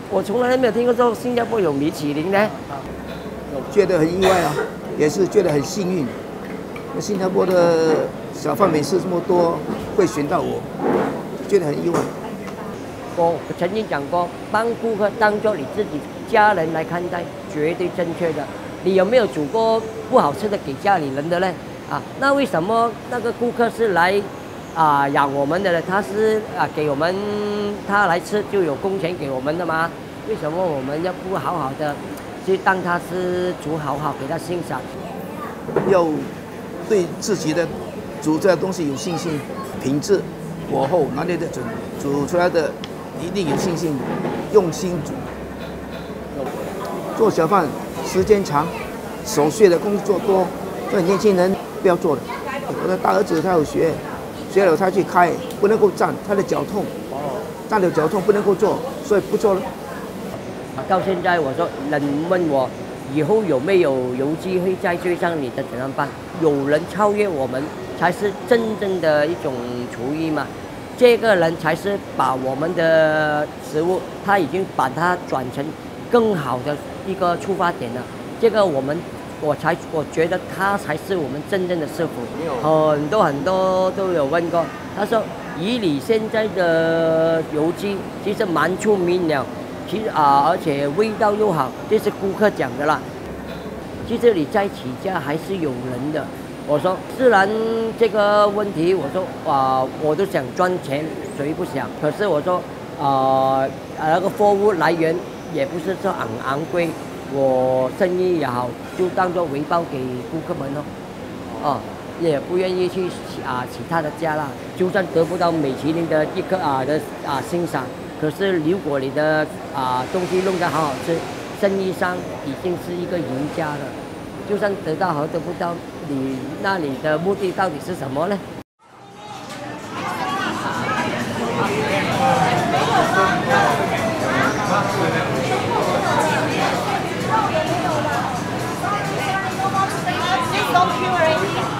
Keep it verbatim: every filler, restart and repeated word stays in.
我从来没有听过说新加坡有米其林呢。 觉得很意外啊，也是觉得很幸运。那新加坡的小贩美食这么多，会选到我，觉得很意外。 我曾经讲过，帮顾客当做你自己家人来看待，绝对正确的。你有没有煮过不好吃的给家里人的呢？啊，那为什么那个顾客是来啊养我们的呢？他是啊给我们他来吃就有工钱给我们的吗？为什么我们要不好好的去当他是煮好好给他欣赏？ 要对自己的煮这东西有信心，品质火候拿捏得准，煮出来的一定有信心，用心煮。做小贩时间长，手续的工作多，所以年轻人不要做了。我的大儿子他有学，学了他去开，不能够站，他的脚痛，站了脚痛不能够做，所以不做了。 到现在我说人问我以后有没有有机会再追上你的怎样办？有人超越我们，才是真正的一种厨艺嘛。这个人才是把我们的食物，他已经把它转成更好的一个出发点了。这个我们，我才我觉得他才是我们真正的师傅。很多很多都有问过，他说以你现在的油鸡其实蛮出名了，其实啊、呃、而且味道又好，这是顾客讲的啦。其实你在起价还是有人的。我说，虽然这个问题，我说啊、呃，我都想赚钱，谁不想？可是我说，呃，那个货物来源也不是说昂昂贵，我生意也好，就当做回报给顾客们哦，哦，也不愿意去啊其他的家啦。就算得不到米其林的一个啊的啊欣赏，可是如果你的啊东西弄得好好吃，生意上已经是一个赢家了。就算得到和得不到，你那你的目的到底是什么呢 ？Don't kill already.